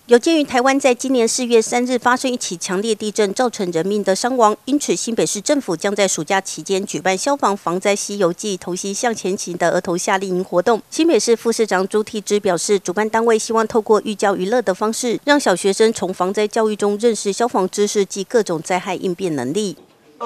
有鉴于台湾在今年4月3日发生一起强烈地震，造成人命的伤亡，因此新北市政府将在暑假期间举办消防防灾西游记、同心向前行的儿童夏令营活动。新北市副市长朱棣之表示，主办单位希望透过寓教于乐的方式，让小学生从防灾教育中认识消防知识及各种灾害应变能力。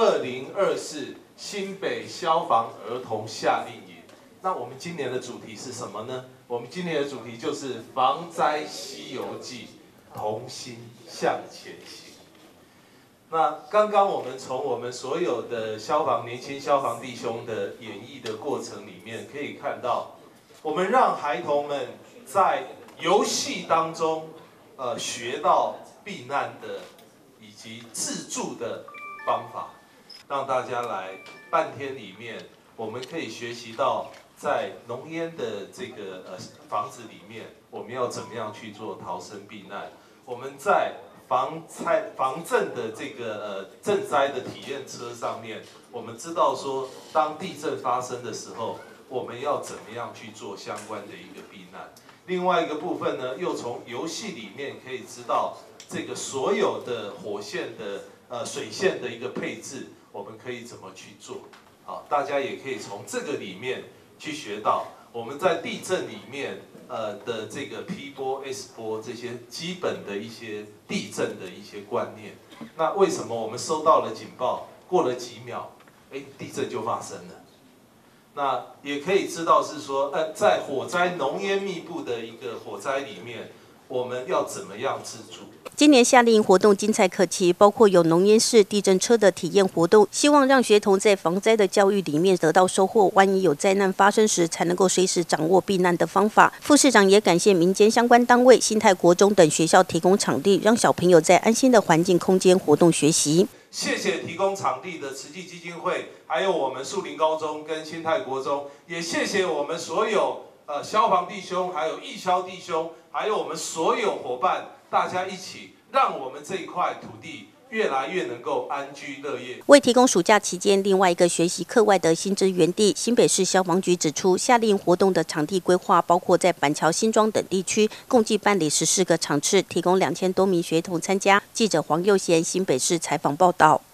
2024新北消防儿童夏令营，那我们今年的主题是什么呢？我们今年的主题就是防灾西游记，同心向前行。那刚刚我们从我们所有的年轻消防弟兄的演绎的过程里面，可以看到，我们让孩童们在游戏当中，学到避难的以及自助的方法，让大家来半天里面，我们可以学习到。在浓烟的这个房子里面，我们要怎么样去做逃生避难？我们在防震的这个震灾的体验车上面，我们知道说，当地震发生的时候，我们要怎么样去做相关的一个避难？另外一个部分呢，又从游戏里面可以知道这个所有的火线的水线的一个配置，我们可以怎么去做？好，大家也可以从这个里面。去学到我们在地震里面的这个 P 波、S 波这些基本的一些地震的一些观念。那为什么我们收到了警报，过了几秒，地震就发生了？那也可以知道是说，在火灾浓烟密布的一个火灾里面，我们要怎么样自助？ 今年夏令营活动精彩可期，包括有浓烟式地震车的体验活动，希望让学童在防灾的教育里面得到收获，万一有灾难发生时，才能够随时掌握避难的方法。副市长也感谢民间相关单位、新泰国中等学校提供场地，让小朋友在安心的环境空间活动学习。 谢谢提供场地的慈济基金会，还有我们树林高中跟新泰国中，也谢谢我们所有消防弟兄，还有义消弟兄，还有我们所有伙伴，大家一起让我们这一块土地越来越能够安居乐业。 为提供暑假期间另外一个学习课外的新资源地，新北市消防局指出，夏令营活动的场地规划包括在板桥、新庄等地区，共计办理14个场次，提供2000多名学童参加。记者黄佑贤新北市采访报道。